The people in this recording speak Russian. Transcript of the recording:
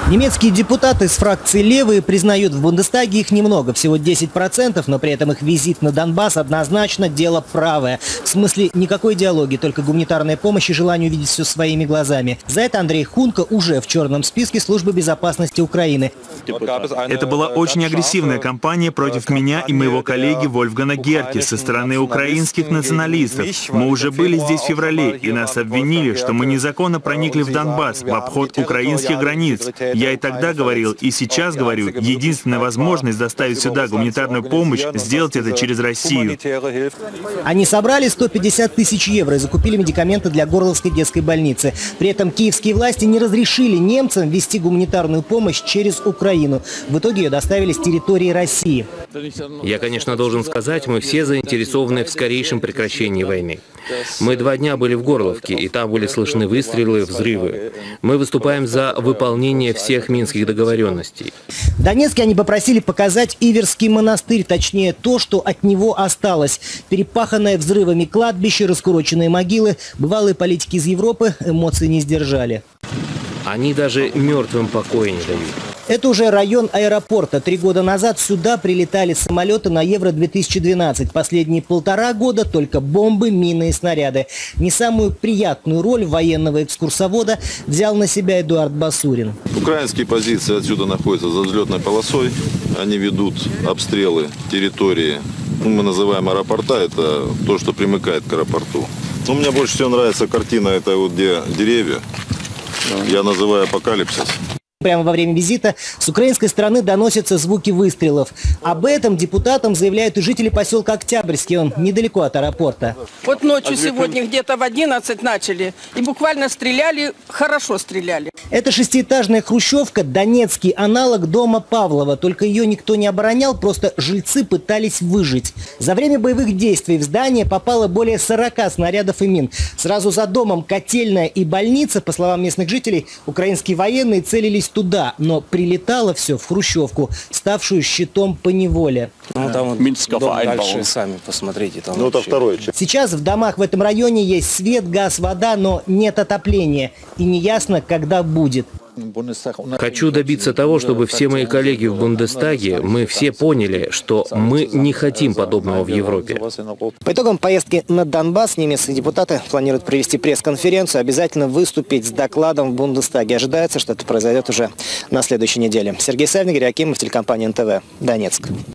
Немецкие депутаты из фракции «Левые» признают, в Бундестаге их немного, всего 10%, но при этом их визит на Донбасс однозначно дело правое. В смысле никакой идеологии, только гуманитарная помощь и желание увидеть все своими глазами. За это Андрей Хунка уже в черном списке Службы безопасности Украины. Это была очень агрессивная кампания против меня и моего коллеги Вольфгана Герки со стороны украинских националистов. Мы уже были здесь в феврале, и нас обвинили, что мы незаконно проникли в Донбасс в обход украинских границ. Я и тогда говорил, и сейчас говорю, единственная возможность доставить сюда гуманитарную помощь – сделать это через Россию. Они собрали 150 тысяч евро и закупили медикаменты для Горловской детской больницы. При этом киевские власти не разрешили немцам вести гуманитарную помощь через Украину. В итоге ее доставили с территории России. Я, конечно, должен сказать, мы все заинтересованы в скорейшем прекращении войны. Мы 2 дня были в Горловке, и там были слышны выстрелы, взрывы. Мы выступаем за выполнение всех минских договоренностей. В Донецке они попросили показать Иверский монастырь, точнее то, что от него осталось. Перепаханное взрывами кладбище, раскуроченные могилы. Бывалые политики из Европы эмоций не сдержали. Они даже мертвым покоя не дают. Это уже район аэропорта. 3 года назад сюда прилетали самолеты на Евро-2012. Последние 1,5 года только бомбы, мины и снаряды. Не самую приятную роль военного экскурсовода взял на себя Эдуард Басурин. Украинские позиции отсюда находятся за взлетной полосой. Они ведут обстрелы территории, мы называем аэропорта, это то, что примыкает к аэропорту. Но мне больше всего нравится картина, это вот где деревья. Я называю апокалипсис. Прямо во время визита с украинской стороны доносятся звуки выстрелов. Об этом депутатам заявляют и жители поселка Октябрьский, он недалеко от аэропорта. Вот ночью сегодня где-то в 11 начали и буквально стреляли, хорошо стреляли. Это 6-этажная хрущевка, донецкий аналог дома Павлова. Только ее никто не оборонял, просто жильцы пытались выжить. За время боевых действий в здание попало более 40 снарядов и мин. Сразу за домом котельная и больница, по словам местных жителей, украинские военные целились туда, но прилетало все в хрущевку, ставшую щитом поневоле. Ну, там вот дом дальше, сами посмотрите. Там это второе. Сейчас в домах в этом районе есть свет, газ, вода, но нет отопления. И неясно, когда будет. Хочу добиться того, чтобы все мои коллеги в Бундестаге, мы все поняли, что мы не хотим подобного в Европе. По итогам поездки на Донбасс немецкие депутаты планируют провести пресс-конференцию, обязательно выступить с докладом в Бундестаге. Ожидается, что это произойдет уже на следующей неделе. Сергей Сальник, Игорь Акимов, телекомпания НТВ, Донецк.